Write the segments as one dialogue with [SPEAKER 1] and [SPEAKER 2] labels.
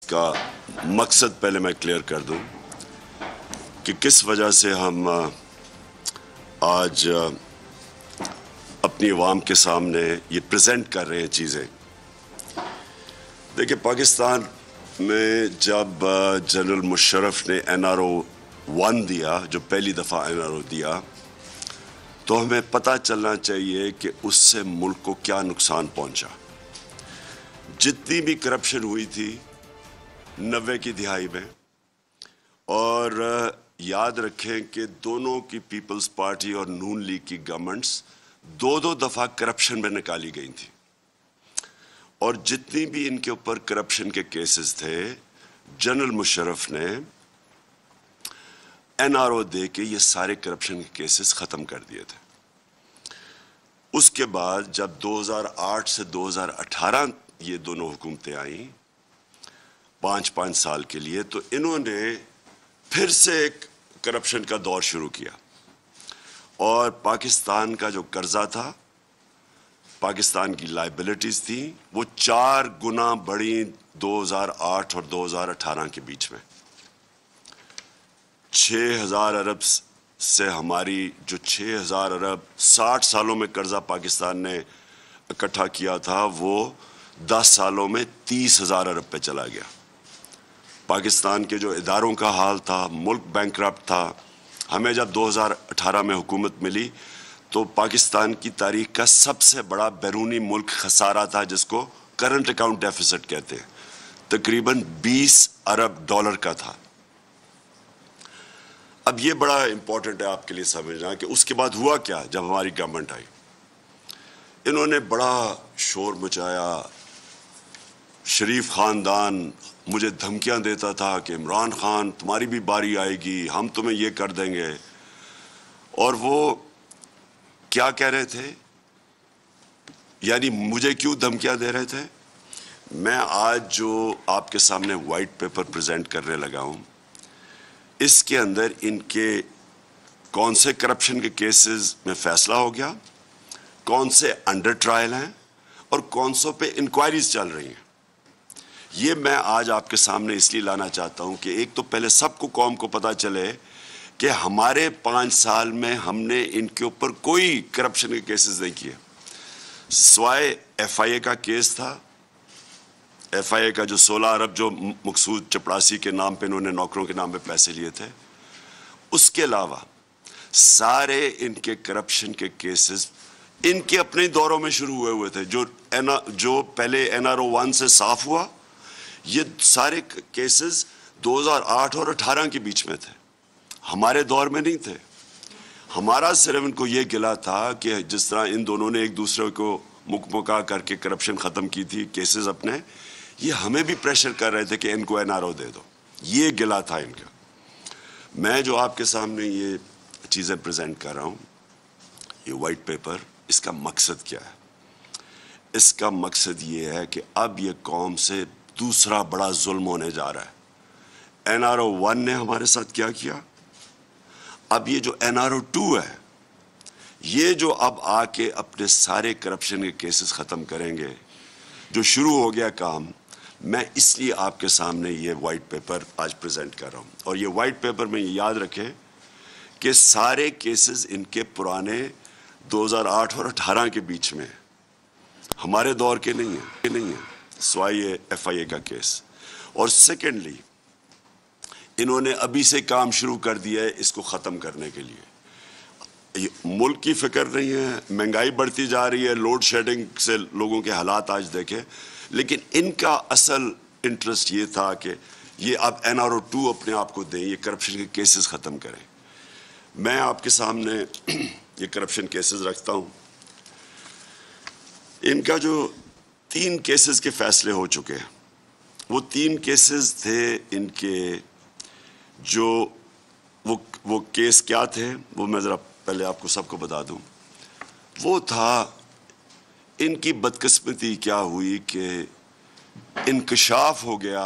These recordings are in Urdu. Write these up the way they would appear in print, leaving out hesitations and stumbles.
[SPEAKER 1] کا مقصد پہلے میں کلیئر کر دوں کہ کس وجہ سے ہم آج اپنی عوام کے سامنے یہ پریزنٹ کر رہے ہیں چیزیں. دیکھیں، پاکستان میں جب جنرل مشرف نے NRO-1 دیا، جو پہلی دفعہ NRO دیا، تو ہمیں پتہ چلنا چاہیے کہ اس سے ملک کو کیا نقصان پہنچا. جتنی بھی کرپشن ہوئی تھی 90 کی دہائی میں، اور یاد رکھیں کہ دونوں کی پیپلز پارٹی اور نون لیگ کی گورنمنٹس دو دفعہ کرپشن میں نکالی گئی تھی، اور جتنی بھی ان کے اوپر کرپشن کے کیسز تھے جنرل مشرف نے NRO دے کے یہ سارے کرپشن کے کیسز ختم کر دیے تھے. اس کے بعد جب 2008 سے 2018 یہ دونوں حکومتیں آئیں 5 سال کے لیے، تو انہوں نے پھر سے ایک کرپشن کا دور شروع کیا، اور پاکستان کا جو قرضہ تھا، پاکستان کی لائبلٹیز تھیں، وہ 4 گنا بڑھی 2008 اور 2018 کے بیچ میں. 6,000 ارب سے ہماری جو 6,000 ارب 60 سالوں میں قرضہ پاکستان نے اکٹھا کیا تھا، وہ 10 سالوں میں 30,000 ارب پہ چلا گیا. پاکستان کے جو اداروں کا حال تھا، ملک بینکرپٹ تھا. ہمیں جب 2018 میں حکومت ملی تو پاکستان کی تاریخ کا سب سے بڑا بیرونی ملک خسارہ تھا، جس کو کرنٹ اکاؤنٹ ڈیفیسٹ کہتے ہیں، تقریباً 20 ارب ڈالر کا تھا. اب یہ بڑا امپورٹنٹ ہے آپ کے لیے سمجھنا کہ اس کے بعد ہوا کیا. جب ہماری گورنمنٹ آئی، انہوں نے بڑا شور مچایا. شریف خاندان مجھے دھمکیاں دیتا تھا کہ عمران خان تمہاری بھی باری آئے گی، ہم تمہیں یہ کر دیں گے. اور وہ کیا کہہ رہے تھے، یعنی مجھے کیوں دھمکیاں دے رہے تھے؟ میں آج جو آپ کے سامنے وائٹ پیپر پریزنٹ کرنے لگا ہوں، اس کے اندر ان کے کون سے کرپشن کے کیسز میں فیصلہ ہو گیا، کون سے انڈر ٹرائل ہیں، اور کون سوں پہ انکوائریز چل رہی ہیں. یہ میں آج آپ کے سامنے اس لیے لانا چاہتا ہوں کہ ایک تو پہلے سب کو قوم کو پتہ چلے کہ ہمارے 5 سال میں ہم نے ان کے اوپر کوئی کرپشن کے کیسز نہیں کیے، سوائے FIA کا کیس تھا. FIA کا جو 16 ارب جو مقصود چپڑاسی کے نام پہ انہوں نے نوکروں کے نام پہ پیسے لیے تھے، اس کے علاوہ سارے ان کے کرپشن کے کیسز ان کے اپنے دوروں میں شروع ہوئے تھے. جو پہلے NRO-1 سے صاف ہوا، یہ سارے کیسز 2008 اور 18 کے بیچ میں تھے، ہمارے دور میں نہیں تھے. ہمارا صرف ان کو یہ گلا تھا کہ جس طرح ان دونوں نے ایک دوسرے کو مکا کر کے کرپشن ختم کی تھی کیسز اپنے، یہ ہمیں بھی پریشر کر رہے تھے کہ ان کو NRO دے دو. یہ گلا تھا ان کا. میں جو آپ کے سامنے یہ چیزیں پریزنٹ کر رہا ہوں، یہ وائٹ پیپر، اس کا مقصد کیا ہے؟ اس کا مقصد یہ ہے کہ اب یہ قوم سے دوسرا بڑا ظلم ہونے جا رہا ہے. NRO-1 نے ہمارے ساتھ کیا کیا، اب یہ جو NRO-2 ہے، یہ جو اب آ کے اپنے سارے کرپشن کے کیسز ختم کریں گے، جو شروع ہو گیا کام. میں اس لیے آپ کے سامنے یہ وائٹ پیپر آج پریزنٹ کر رہا ہوں. اور یہ وائٹ پیپر میں یہ یاد رکھیں کہ سارے کیسز ان کے پرانے 2008 اور 18 کے بیچ میں، ہمارے دور کے نہیں ہیں، سوائے یہ FIA کا کیس. اور سیکنڈلی، انہوں نے ابھی سے کام شروع کر دیا ہے اس کو ختم کرنے کے لیے. ملک کی فکر نہیں ہے، مہنگائی بڑھتی جا رہی ہے، لوڈ شیڈنگ سے لوگوں کے حالات آج دیکھیں، لیکن ان کا اصل انٹرسٹ یہ تھا کہ یہ اب NRO-2 اپنے آپ کو دیں، یہ کرپشن کے کیسز ختم کریں. میں آپ کے سامنے یہ کرپشن کیسز رکھتا ہوں. ان کا جو 3 کیسز کے فیصلے ہو چکے ہیں، وہ 3 کیسز تھے ان کے. جو وہ کیس کیا تھے وہ میں ذرا پہلے آپ کو سب کو بتا دوں. وہ تھا ان کی بدقسمتی کیا ہوئی کہ انکشاف ہو گیا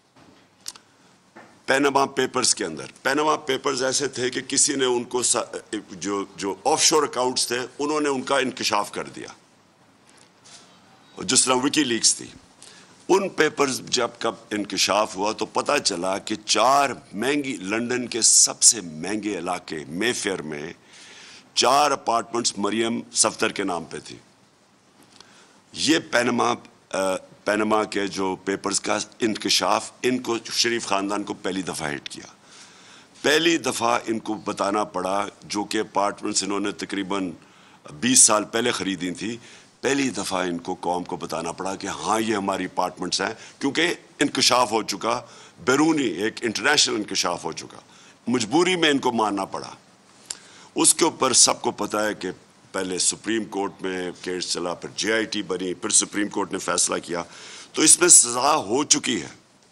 [SPEAKER 1] پیناما پیپرز کے اندر. پیناما پیپرز ایسے تھے کہ کسی نے ان کو جو آف شور اکاؤنٹس تھے انہوں نے ان کا انکشاف کر دیا، جس طرح وکی لیکس تھی. ان پیپرز جب کب انکشاف ہوا تو پتہ چلا کہ 4 مہنگی لندن کے سب سے مہنگے علاقے مے فیئر میں 4 اپارٹمنٹس مریم صفدر کے نام پہ تھی. یہ پینما کے جو پیپرز کا انکشاف ان کو شریف خاندان کو پہلی دفعہ ہٹ کیا. پہلی دفعہ ان کو بتانا پڑا جو کہ اپارٹمنٹس انہوں نے تقریباً 20 سال پہلے خریدی تھی. پہلی دفعہ ان کو قوم کو بتانا پڑا کہ ہاں یہ ہماری اپارٹمنٹس ہیں, کیونکہ انکشاف ہو چکا, بیرونی ایک انٹرنیشنل انکشاف ہو چکا. مجبوری میں ان کو ماننا پڑا. اس کے اوپر سب کو پتہ ہے کہ پہلے سپریم کورٹ میں کیس چلا, پھر جے آئی ٹی بنی, پھر سپریم کورٹ نے فیصلہ کیا. تو اس میں سزا ہو چکی ہے.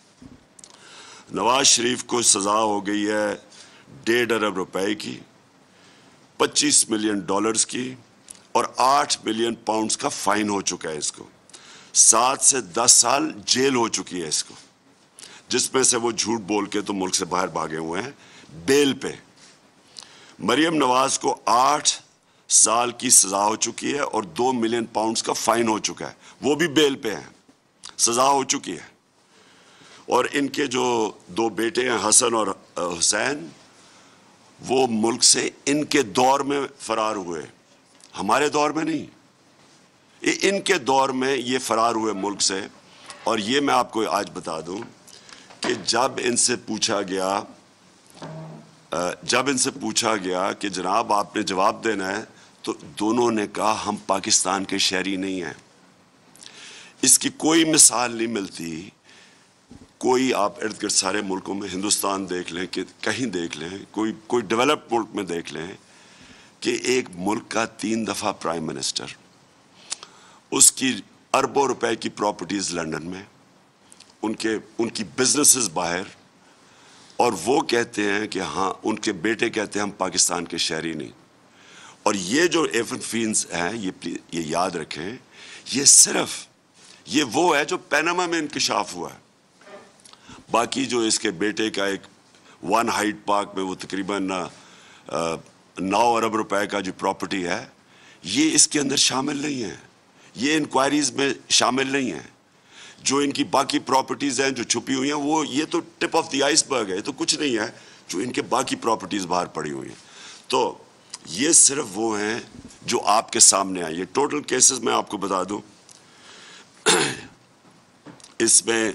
[SPEAKER 1] نواز شریف کو سزا ہو گئی ہے 1.5 ارب روپے کی, 25 ملین ڈالرز کی, اور 8 ملین پاؤنڈز کا فائن ہو چکا ہے اس کو. 7 سے 10 سال جیل ہو چکی ہے اس کو, جس میں سے وہ جھوٹ بول کے تو ملک سے باہر بھاگے ہوئے ہیں بیل پہ. مریم نواز کو 8 سال کی سزا ہو چکی ہے اور 2 ملین پاؤنڈز کا فائن ہو چکا ہے, وہ بھی بیل پہ ہیں, سزا ہو چکی ہے. اور ان کے جو 2 بیٹے ہیں حسن اور حسین, وہ ملک سے ان کے دور میں فرار ہوئے, ہمارے دور میں نہیں, ان کے دور میں یہ فرار ہوئے ملک سے. اور یہ میں آپ کو آج بتا دوں کہ جب ان سے پوچھا گیا کہ جناب آپ نے جواب دینا ہے, تو دونوں نے کہا ہم پاکستان کے شہری نہیں ہیں. اس کی کوئی مثال نہیں ملتی. کوئی آپ ارد گرد سارے ملکوں میں, ہندوستان دیکھ لیں, کہ کہیں دیکھ لیں, کوئی ڈیولپڈ ملک میں دیکھ لیں کہ ایک ملک کا 3 دفعہ پرائم منسٹر, اس کی اربوں روپے کی پراپرٹیز لندن میں, ان کی بزنسز باہر, اور وہ کہتے ہیں کہ ہاں, ان کے بیٹے کہتے ہیں ہم پاکستان کے شہری نہیں. اور یہ جو ایون فینز ہیں, یہ یاد رکھیں, یہ وہ ہے جو پینما میں انکشاف ہوا ہے. باقی جو اس کے بیٹے کا ایک 1 ہائیڈ پارک میں وہ تقریباً 9 ارب روپے کا جو پراپرٹی ہے, یہ اس کے اندر شامل نہیں ہے, یہ انکوائریز میں شامل نہیں ہے. جو ان کی باقی پراپرٹیز ہیں جو چھپی ہوئی ہیں, وہ یہ تو ٹپ آف دی آئس برگ ہے, تو کچھ نہیں ہے جو ان کے باقی پراپرٹیز باہر پڑی ہوئی ہیں. تو یہ صرف وہ ہیں جو آپ کے سامنے آئے. یہ ٹوٹل کیسز میں آپ کو بتا دوں, اس میں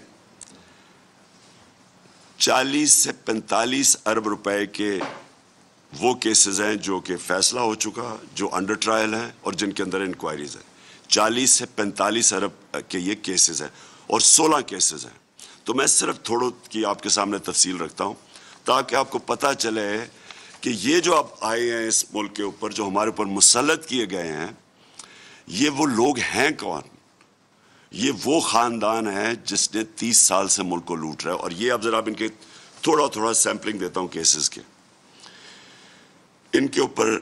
[SPEAKER 1] 40 سے 45 ارب روپے کے وہ کیسز ہیں جو کہ فیصلہ ہو چکا, جو انڈر ٹرائل ہیں اور جن کے اندر انکوائریز ہیں. 40 سے 45 ارب کے یہ کیسز ہیں اور 16 کیسز ہیں. تو میں صرف تھوڑوں کی آپ کے سامنے تفصیل رکھتا ہوں تاکہ آپ کو پتہ چلے کہ یہ جو آپ آئے ہیں اس ملک کے اوپر, جو ہمارے اوپر مسلط کیے گئے ہیں, یہ وہ لوگ ہیں کون. یہ وہ خاندان ہے جس نے 30 سال سے ملک کو لوٹ رہا ہے. اور یہ اب ذرا ان کے تھوڑا سیمپلنگ دیتا ہوں کیسز کے. ان کے اوپر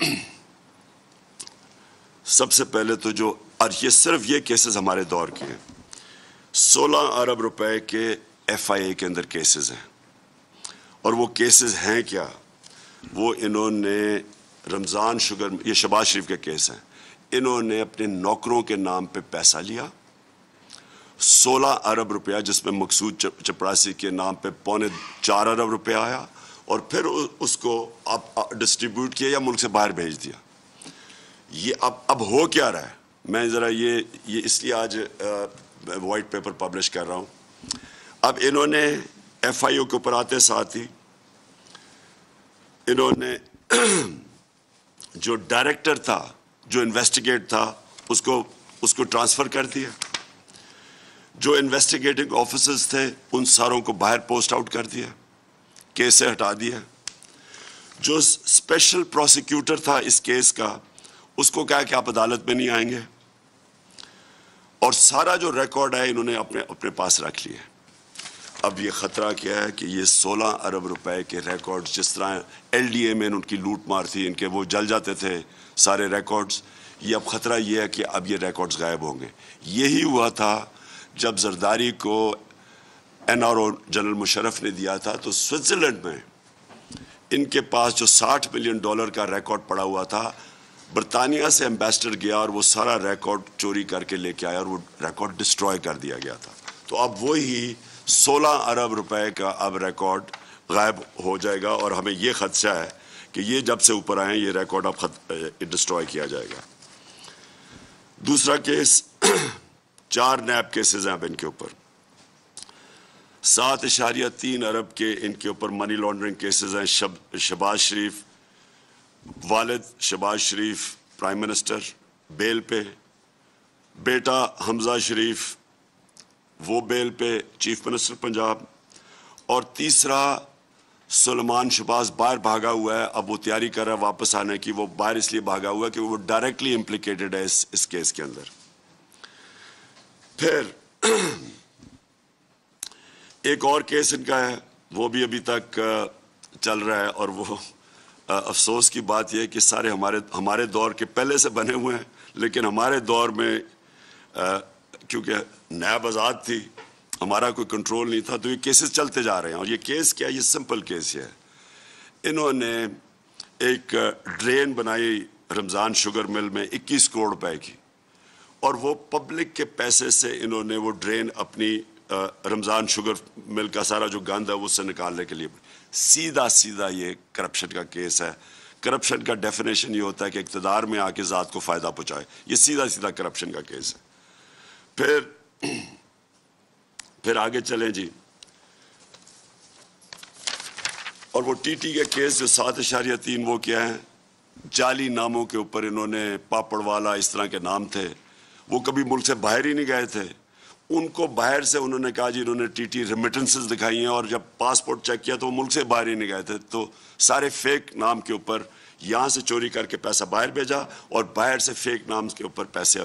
[SPEAKER 1] سب سے پہلے تو جو, اور یہ صرف یہ کیسز ہمارے دور کے ہیں, 16 ارب روپے کے ایف آئی اے کے اندر کیسز ہیں. اور وہ کیسز ہیں کیا, وہ انہوں نے رمضان شوگر, یہ شہباز شریف کے کیس ہیں, انہوں نے اپنے نوکروں کے نام پہ پیسہ لیا 16 ارب روپیہ, جس میں مقصود چپراسی کے نام پہ 3.25 ارب روپے آیا, اور پھر اس کو ڈسٹریبیوٹ کیا یا ملک سے باہر بھیج دیا. یہ اب ہو کیا رہا ہے, میں ذرا یہ اس لیے آج وائٹ پیپر پبلش کر رہا ہوں. اب انہوں نے ایف آئی او کے اوپر آتے ساتھ ہی انہوں نے جو ڈائریکٹر تھا, جو انویسٹیگیٹ تھا, اس کو ٹرانسفر کر دیا. جو انویسٹیگیٹنگ آفیسرز تھے ان ساروں کو باہر پوسٹ آؤٹ کر دیا, کیس سے ہٹا دیا. جو اسپیشل پروسیکیوٹر تھا اس کیس کا, اس کو کہا کہ آپ عدالت میں نہیں آئیں گے, اور سارا جو ریکارڈ ہے انہوں نے اپنے پاس رکھ لیا. اب یہ خطرہ کیا ہے کہ یہ 16 ارب روپے کے ریکارڈز, جس طرح ایل ڈی اے میں ان کی لوٹ مار تھی, ان کے وہ جل جاتے تھے سارے ریکارڈز, یہ اب خطرہ یہ ہے کہ اب یہ ریکارڈز غائب ہوں گے. یہی ہوا تھا جب زرداری کو N R O general Musharraf نے دیا تھا, تو سوئٹزرلینڈ میں ان کے پاس جو $60 ملین کا ریکارڈ پڑا ہوا تھا, برطانیہ سے ایمبیسڈر گیا اور وہ سارا ریکارڈ چوری کر کے لے کے آیا, اور وہ ریکارڈ ڈسٹروائے کر دیا گیا تھا. تو اب وہی 16 ارب روپے کا اب ریکارڈ غائب ہو جائے گا، اور ہمیں یہ خدشہ ہے کہ یہ جب سے اوپر آئیں یہ ریکارڈ اب ڈسٹروائے کیا جائے گا۔ دوسرا کیس 4 نیب کیسز ہیں اب ان کے اوپر، 7.3 ارب کے ان کے اوپر منی لانڈرنگ کیسز ہیں۔ شہباز شریف، والد Shehbaz Sharif prime minister bail پہ، بیٹا حمزہ شریف وہ بیل پہ چیف منسٹر پنجاب، اور تیسرا سلیمان شہباز باہر بھاگا ہوا ہے، اب وہ تیاری کر رہا ہے واپس آنے کی۔ وہ باہر اس لیے بھاگا ہوا ہے کہ وہ ڈائریکٹلی امپلیکیٹڈ ہے اس کیس کے اندر۔ پھر ایک اور کیس ان کا ہے، وہ بھی ابھی تک چل رہا ہے، اور وہ افسوس کی بات یہ ہے کہ سارے ہمارے دور کے پہلے سے بنے ہوئے ہیں، لیکن ہمارے دور میں کیونکہ نیب آزاد تھی، ہمارا کوئی کنٹرول نہیں تھا، تو یہ کیسز چلتے جا رہے ہیں۔ اور یہ کیس کیا ہے؟ یہ سمپل کیس ہے۔ انہوں نے ایک ڈرین بنائی رمضان شوگر مل میں 21 کروڑ روپے کی، اور وہ پبلک کے پیسے سے انہوں نے وہ ڈرین اپنی رمضان شوگر مل کا سارا جو گند ہے وہ سے نکالنے کے لیے، سیدھا یہ کرپشن کا کیس ہے۔ کرپشن کا ڈیفینیشن یہ ہوتا ہے کہ اقتدار میں آ کے ذات کو فائدہ پہنچائے، یہ سیدھا کرپشن کا کیس ہے۔ پھر آگے چلیں جی، اور وہ ٹی ٹی کے کیس جو 7.3 وہ کیا ہے؟ جعلی ناموں کے اوپر انہوں نے، پاپڑ والا اس طرح کے نام تھے، وہ کبھی ملک سے باہر ہی نہیں گئے تھے، ان کو باہر سے انہوں نے کہا جی انہوں نے ٹی ٹی ریمیٹنسز دکھائی ہیں، اور جب پاسپورٹ چیک کیا تو وہ ملک سے باہر ہی نہیں گئے تھے، تو سارے فیک نام کے اوپر یہاں سے چوری کر کے پیسہ باہر بھیجا، اور باہر سے فیک نام کے اوپر پیسے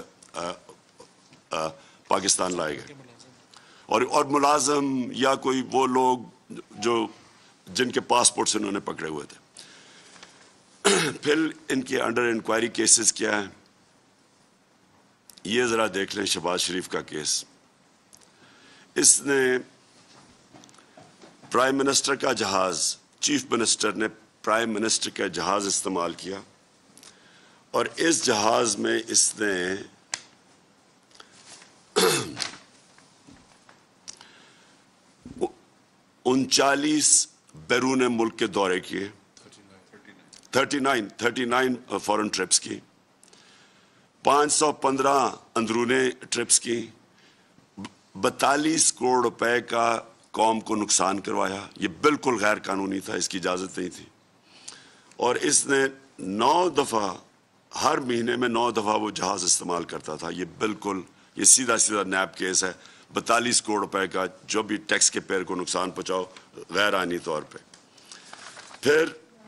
[SPEAKER 1] پاکستان لائے گئے، اور ملازم یا کوئی وہ لوگ جو جن کے پاسپورٹس انہوں نے پکڑے ہوئے تھے۔ پھر ان کے انڈر انکوائری کیسز کیا ہیں یہ ذرا دیکھ لیں۔ شہباز شریف کا کیس، اس نے پرائم منسٹر کا جہاز، چیف منسٹر نے پرائم منسٹر کا جہاز استعمال کیا، اور اس جہاز میں اس نے 39 بیرون ملک کے دورے کیے، 39 فورن ٹرپس کی، 515 اندرونی ٹرپس کی، 42 کروڑ روپے کا قوم کو نقصان کروایا۔ یہ بالکل غیر قانونی تھا، اس کی اجازت نہیں تھی، اور اس نے 9 دفعہ، ہر مہینے میں 9 دفعہ وہ جہاز استعمال کرتا تھا۔ یہ بالکل یہ سیدھا نیب کیس ہے۔ 42 کروڑ روپے کا جو بھی ٹیکس کے پیئر کو نقصان پہنچاؤ غیر آئینی طور پہ۔ پھر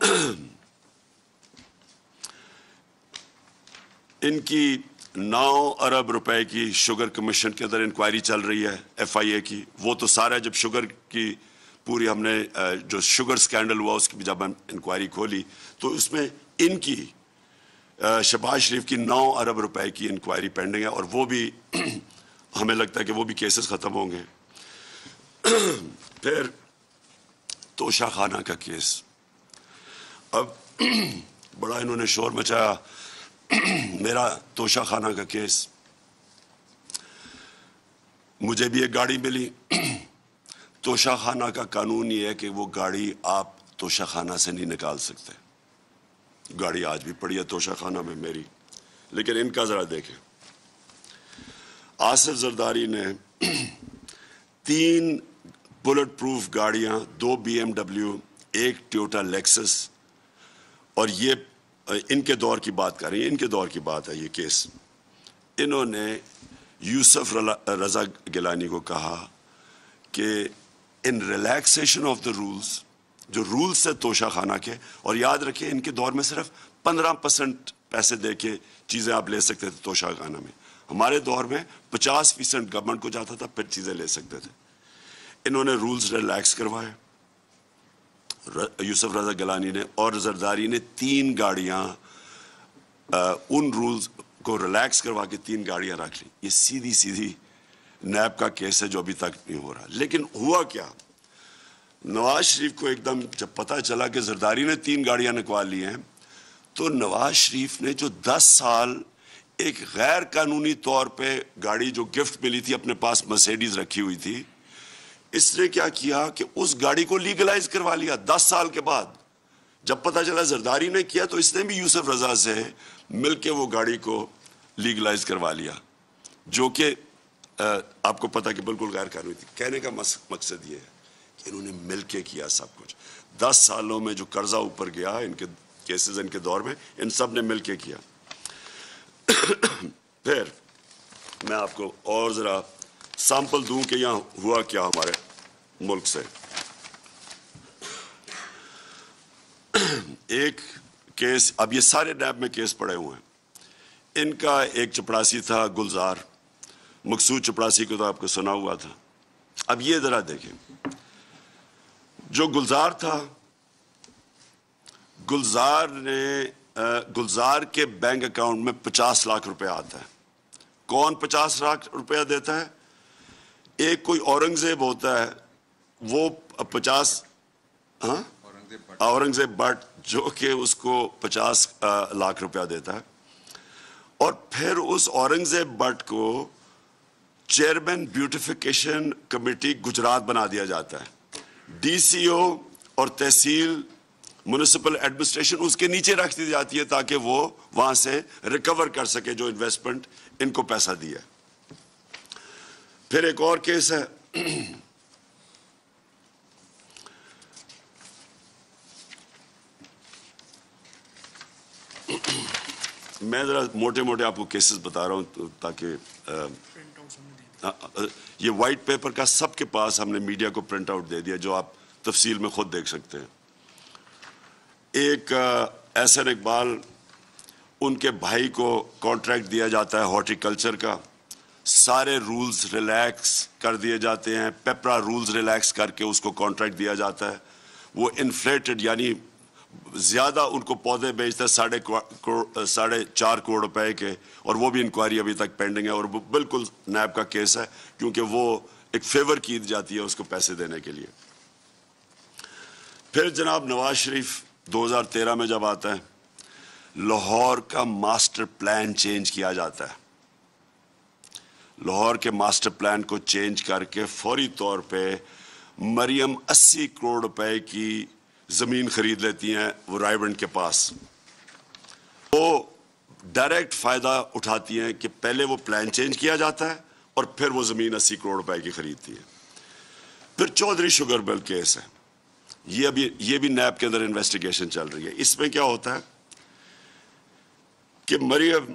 [SPEAKER 1] ان کی 9 ارب روپے کی شوگر کمیشن کے اندر انکوائری چل رہی ہے ایف آئی اے کی۔ وہ تو سارا جب شوگر کی پوری ہم نے جو شوگر سکینڈل ہوا اس کی جب ہم انکوائری کھولی تو اس میں ان کی شہباز شریف کی 9 ارب روپے کی انکوائری پینڈنگ ہے، اور وہ بھی ہمیں لگتا ہے کہ وہ بھی کیسز ختم ہوں گے۔ پھر توشہ خانہ کا کیس، اب بڑا انہوں نے شور مچایا میرا توشہ خانہ کا کیس۔ مجھے بھی ایک گاڑی ملی، توشہ خانہ کا قانون یہ ہے کہ وہ گاڑی آپ توشہ خانہ سے نہیں نکال سکتے۔ گاڑی آج بھی پڑی ہے توشہ خانہ میں میری، لیکن ان کا ذرا دیکھیں۔ آصف زرداری نے 3 بلٹ پروف گاڑیاں، 2 BMW، 1 ٹویوٹا لیکسس، اور یہ ان کے دور کی بات کر رہی ہیں، ان کے دور کی بات ہے یہ کیس۔ انہوں نے یوسف رضا گیلانی کو کہا کہ ان ریلیکسیشن آف دا رولز، جو رولز سے توشہ خانہ کے، اور یاد رکھیں ان کے دور میں صرف 15% پیسے دے کے چیزیں آپ لے سکتے تھے توشہ خانہ میں، ہمارے دور میں 50% گورنمنٹ کو جاتا تھا پھر چیزیں لے سکتے تھے۔ انہوں نے رولز ریلیکس کروائے یوسف رضا گیلانی نے، اور زرداری نے 3 گاڑیاں ان رولز کو ریلیکس کروا کے 3 گاڑیاں رکھ لی۔ یہ سیدھی نیب کا کیس ہے جو ابھی تک نہیں ہو رہا۔ لیکن ہوا کیا، نواز شریف کو ایک دم جب پتہ چلا کہ زرداری نے 3 گاڑیاں نکال لی ہیں، تو نواز شریف نے جو 10 سال ایک غیر قانونی طور پہ گاڑی جو گفٹ ملی تھی، اپنے پاس مرسیڈیز رکھی ہوئی تھی، اس نے کیا کیا کہ اس گاڑی کو لیگلائز کروا لیا 10 سال کے بعد. جب پتہ چلا زرداری نے کیا تو اس نے بھی یوسف رضا سے مل کے وہ گاڑی کو لیگلائز کروا لیا، جو کہ آپ کو پتہ کہ بالکل غیر قانونی تھی. کہنے کا مقصد یہ ہے کہ انہوں نے مل کے کیا سب کچھ. 10 سالوں میں جو قرضہ اوپر گیا ان کے کیسز ان کے دور میں، ان سب نے مل کے کیا. پھر میں آپ کو اور ذرا سیمپل دوں کہ یہاں ہوا کیا ہمارے ملک سے. ایک کیس، اب یہ سارے نیب میں کیس پڑے ہوئے ہیں. ان کا ایک چپڑاسی تھا گلزار، مقصود چپڑاسی کو تو آپ کو سنا ہوا تھا. اب یہ ذرا دیکھیں، جو گلزار تھا، گلزار کے بینک اکاؤنٹ میں 50 لاکھ روپے آتا ہے. کون 50 لاکھ روپیہ دیتا ہے؟ ایک کوئی اورنگزیب ہوتا ہے، وہ 50 اورنگزیب بٹ، جو کہ اس کو 50 لاکھ روپیہ دیتا ہے. اور پھر اس اورنگزیب بٹ کو چیئرمین بیوٹیفیکیشن کمیٹی گجرات بنا دیا جاتا ہے. ڈی سی او اور تحصیل میونسپل ایڈمنسٹریشن اس کے نیچے رکھ دی جاتی ہے تاکہ وہ وہاں سے ریکور کر سکے جو انویسٹمنٹ ان کو پیسہ دیا. پھر ایک اور کیس ہے، میں ذرا موٹے موٹے آپ کو کیسز بتا رہا ہوں تاکہ یہ وائٹ پیپر کا سب کے پاس ہم نے میڈیا کو پرنٹ آؤٹ دے دیا، جو آپ تفصیل میں خود دیکھ سکتے ہیں. ایک احسن اقبال، ان کے بھائی کو کانٹریکٹ دیا جاتا ہے ہارٹی کلچر کا، سارے رولز ریلیکس کر دیے جاتے ہیں، پیپرا رولز ریلیکس کر کے اس کو کانٹریکٹ دیا جاتا ہے. وہ انفلیٹڈ، یعنی زیادہ ان کو پودے بیچتا ہے 4.5 کروڑ روپے کے، اور وہ بھی انکوائری ابھی تک پینڈنگ ہے. اور وہ بالکل نیب کا کیس ہے کیونکہ وہ ایک فیور کی جاتی ہے اس کو پیسے دینے کے لیے. پھر جناب نواز شریف 2013 میں جب آتا ہے، لاہور کا ماسٹر پلان چینج کیا جاتا ہے. لاہور کے ماسٹر پلان کو چینج کر کے فوری طور پہ مریم 80 کروڑ روپے کی زمین خرید لیتی ہیں وہ رائے بنڈ کے پاس. وہ ڈائریکٹ فائدہ اٹھاتی ہیں کہ پہلے وہ پلان چینج کیا جاتا ہے اور پھر وہ زمین 80 کروڑ روپے کی خریدتی ہے. پھر چودھری شوگر مل کیس ہے، یہ بھی نیب کے اندر انویسٹیگیشن چل رہی ہے. اس میں کیا ہوتا ہے کہ مریم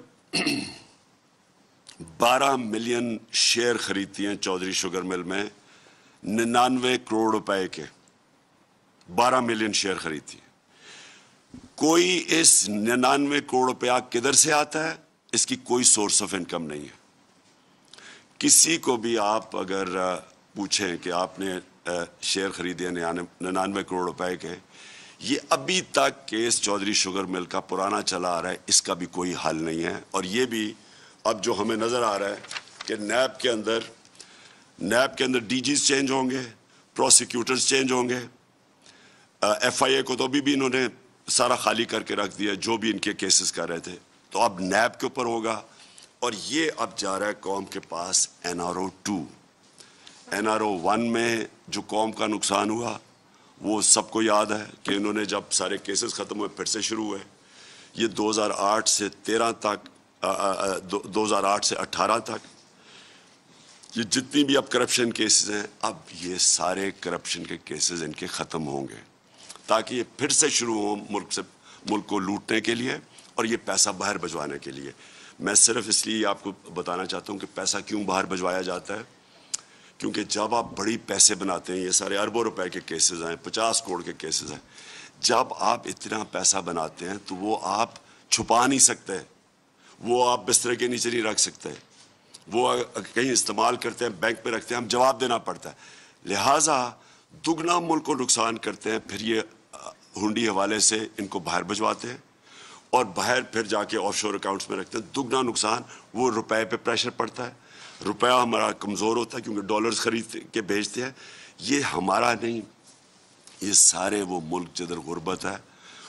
[SPEAKER 1] 12 ملین شیئر خریدتی ہیں چودھری شوگر مل میں، 99 کروڑ روپے کے 12 ملین شیئر خریدتی ہے. کوئی اس 99 کروڑ روپیہ کدھر سے آتا ہے؟ اس کی کوئی سورس آف انکم نہیں ہے. کسی کو بھی آپ اگر پوچھیں کہ آپ نے شیئر خریدے 99 کروڑ روپے کے، یہ ابھی تک کیس چودھری شوگر مل کا پرانا چلا آ رہا ہے، اس کا بھی کوئی حل نہیں ہے. اور یہ بھی اب جو ہمیں نظر آ رہا ہے کہ نیب کے اندر ڈی جیز چینج ہوں گے، پروسیکیوٹرز چینج ہوں گے. ایف آئی اے کو تو بھی انہوں نے سارا خالی کر کے رکھ دیا جو بھی ان کے کیسز کر رہے تھے. تو اب نیب کے اوپر ہوگا. اور یہ اب جا رہا ہے قوم کے پاس NRO 2. NRO 1 میں جو قوم کا نقصان ہوا وہ سب کو یاد ہے کہ انہوں نے جب سارے کیسز ختم ہوئے پھر سے شروع ہوئے. یہ 2008 سے 13 تک 2008 سے 18 تک یہ جتنی بھی اب کرپشن کیسز ہیں، اب یہ سارے کرپشن کے کیسز ان کے ختم ہوں گے تاکہ یہ پھر سے شروع ہوں ملک کو لوٹنے کے لیے اور یہ پیسہ باہر بھجوانے کے لیے. میں صرف اس لیے آپ کو بتانا چاہتا ہوں کہ پیسہ کیوں باہر بھجوایا جاتا ہے، کیونکہ جب آپ بڑی پیسے بناتے ہیں، یہ سارے اربوں روپے کے کیسز ہیں، 50 کروڑ کے کیسز ہیں، جب آپ اتنا پیسہ بناتے ہیں تو وہ آپ چھپا نہیں سکتے، وہ آپ بستر کے نیچے نہیں رکھ سکتے، وہ کہیں استعمال کرتے ہیں، بینک پہ رکھتے ہیں، ہم جواب دینا پڑتا ہے. لہٰذا دگنا ملک کو نقصان کرتے ہیں، پھر یہ ہنڈی حوالے سے ان کو باہر بھجواتے ہیں اور باہر پھر جا کے آف شور اکاؤنٹس میں رکھتے ہیں. دگنا نقصان، وہ روپے پہ پریشر پڑتا ہے، روپیہ ہمارا کمزور ہوتا ہے کیونکہ ڈالرز خرید کے بھیجتے ہیں. یہ ہمارا نہیں، یہ سارے وہ ملک جدھر غربت ہے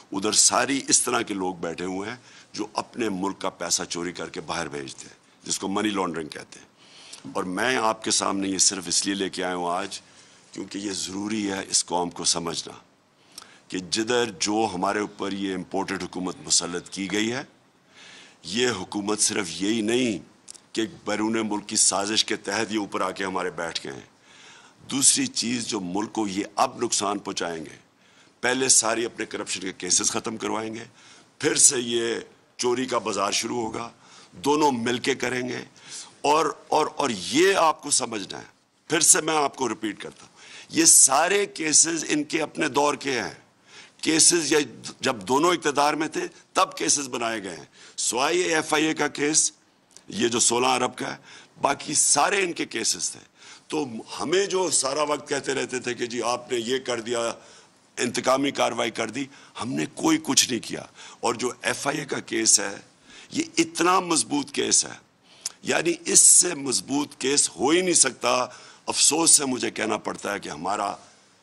[SPEAKER 1] ادھر ساری اس طرح کے لوگ بیٹھے ہوئے ہیں جو اپنے ملک کا پیسہ چوری کر کے باہر بھیجتے ہیں، جس کو منی لانڈرنگ کہتے ہیں۔ اور میں آپ کے سامنے یہ صرف اس لیے لے کے آیا ہوں آج کیونکہ یہ ضروری ہے اس قوم کو سمجھنا کہ جدھر جو ہمارے اوپر یہ امپورٹڈ حکومت مسلط کی گئی ہے، یہ حکومت صرف یہی نہیں کہ بیرون ملک کی سازش کے تحت یہ اوپر آ کے ہمارے بیٹھ گئے ہیں، دوسری چیز جو ملک کو یہ اب نقصان پہنچائیں گے، پہلے ساری اپنے کرپشن کے کیسز ختم کروائیں گے، پھر سے یہ چوری کا بازار شروع ہوگا، دونوں مل کے کریں گے، اور یہ آپ کو سمجھنا ہے، پھر سے میں آپ کو ریپیٹ کرتا ہوں، یہ سارے کیسز ان کے اپنے دور کے ہیں، کیسز جب دونوں اقتدار میں تھے تب کیسز بنائے گئے ہیں، سوائے یہ ایف آئی اے کا کیس یہ جو 16 ارب کا ہے، باقی سارے ان کے کیسز تھے۔ تو ہمیں جو سارا وقت کہتے رہتے تھے کہ جی آپ نے یہ کر دیا، انتقامی کارروائی کر دی، ہم نے کوئی کچھ نہیں کیا۔ اور جو ایف آئی اے کا کیس ہے یہ اتنا مضبوط کیس ہے، یعنی اس سے مضبوط کیس ہو ہی نہیں سکتا۔ افسوس سے مجھے کہنا پڑتا ہے کہ ہمارا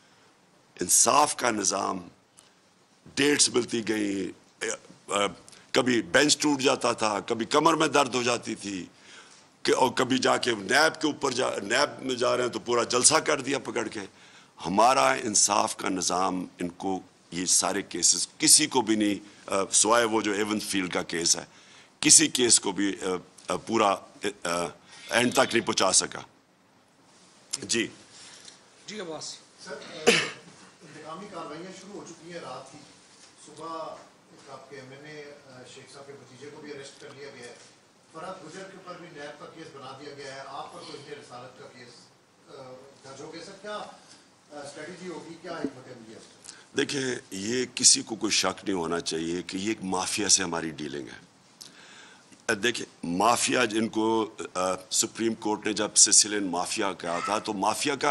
[SPEAKER 1] انصاف کا نظام، ڈیٹس ملتی گئیں، کبھی بینچ ٹوٹ جاتا تھا، کبھی کمر میں درد ہو جاتی تھی، اور کبھی جا کے نیب کے اوپر نیب میں جا رہے ہیں تو پورا جلسہ کر دیا پکڑ کے۔ ہمارا انصاف کا نظام ان کو یہ سارے کیسز کسی کو بھی نہیں، سوائے وہ جو ایون فیلڈ کا کیس ہے، کسی کیس کو بھی پورا اینڈ تک نہیں پہنچا سکا۔ جی
[SPEAKER 2] جی عباس
[SPEAKER 3] سر، انتقامی کارروائیاں شروع ہو چکی ہیں رات کی، صبح آپ کے ایم این اے شیخ صاحب کے بھتیجے کو بھی اریسٹ کر لیا گیا ہے، فرحت گجر کے اوپر بھی نیب کا کیس بنا دیا گیا ہے، آپ پر تو اظہار رسالت کا کیس درج ہو گیا۔ سر کیا اسٹریٹجی ہوگی، کیا حکمت عملی ہے؟
[SPEAKER 1] دیکھیں، یہ کسی کو کوئی شک نہیں ہونا چاہیے کہ یہ ایک مافیا سے ہماری ڈیلنگ ہے۔ دیکھیں، مافیا جن کو سپریم کورٹ نے جب سسیلین مافیا کہا تھا، تو مافیا کا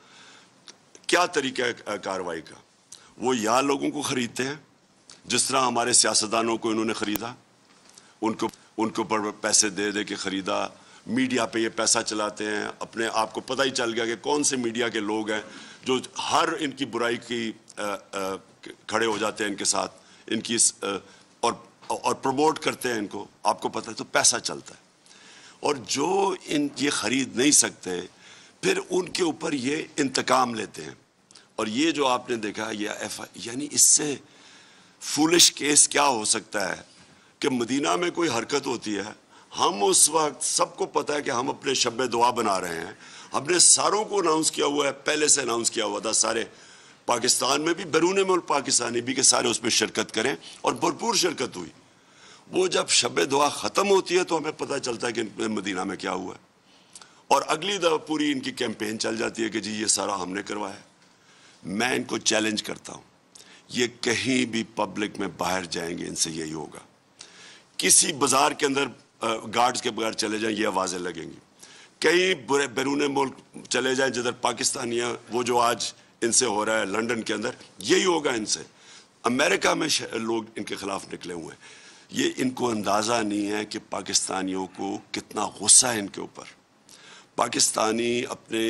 [SPEAKER 1] کیا طریقہ ہے کارروائی کا؟ وہ یا لوگوں کو خریدتے ہیں جس طرح ہمارے سیاستدانوں کو انہوں نے خریدا، ان کو پر پیسے دے دے کے خریدا، میڈیا پہ یہ پیسہ چلاتے ہیں، اپنے آپ کو پتہ ہی چل گیا کہ کون سے میڈیا کے لوگ ہیں جو ہر ان کی برائی کی کھڑے ہو جاتے ہیں ان کے ساتھ، ان کی اور پروموٹ کرتے ہیں ان کو، آپ کو پتہ ہے، تو پیسہ چلتا ہے۔ اور جو یہ خرید نہیں سکتے پھر ان کے اوپر یہ انتقام لیتے ہیں۔ اور یہ جو آپ نے دیکھا یعنی اس سے فولش کیس کیا ہو سکتا ہے کہ مدینہ میں کوئی حرکت ہوتی ہے، ہم اس وقت سب کو پتہ ہے کہ ہم اپنے شب دعا بنا رہے ہیں، ہم نے ساروں کو اناؤنس کیا ہوا ہے، پہلے سے اناؤنس کیا ہوا تھا، سارے پاکستان میں بھی، بیرون ملک پاکستانی بھی، کہ سارے اس میں شرکت کریں، اور بھرپور شرکت ہوئی۔ وہ جب شب دعا ختم ہوتی ہے تو ہمیں پتہ چلتا ہے کہ مدینہ میں کیا ہوا ہے، اور اگلی دفعہ پوری ان کی کیمپین چل جاتی ہے کہ جی یہ سارا ہم نے کروایا۔ میں ان کو چیلنج کرتا ہوں، یہ کہیں بھی پبلک میں باہر جائیں گے ان سے یہی ہوگا، کسی بازار کے اندر گارڈز کے بغیر چلے جائیں یہ آوازیں لگیں گی، کئی بیرون ملک چلے جائیں جدھر پاکستانیاں، وہ جو آج ان سے ہو رہا ہے لنڈن کے اندر، یہی ہوگا ان سے۔ امریکہ میں لوگ ان کے خلاف نکلے ہوئے ہیں۔ یہ ان کو اندازہ نہیں ہے کہ پاکستانیوں کو کتنا غصہ ہے ان کے اوپر۔ پاکستانی اپنے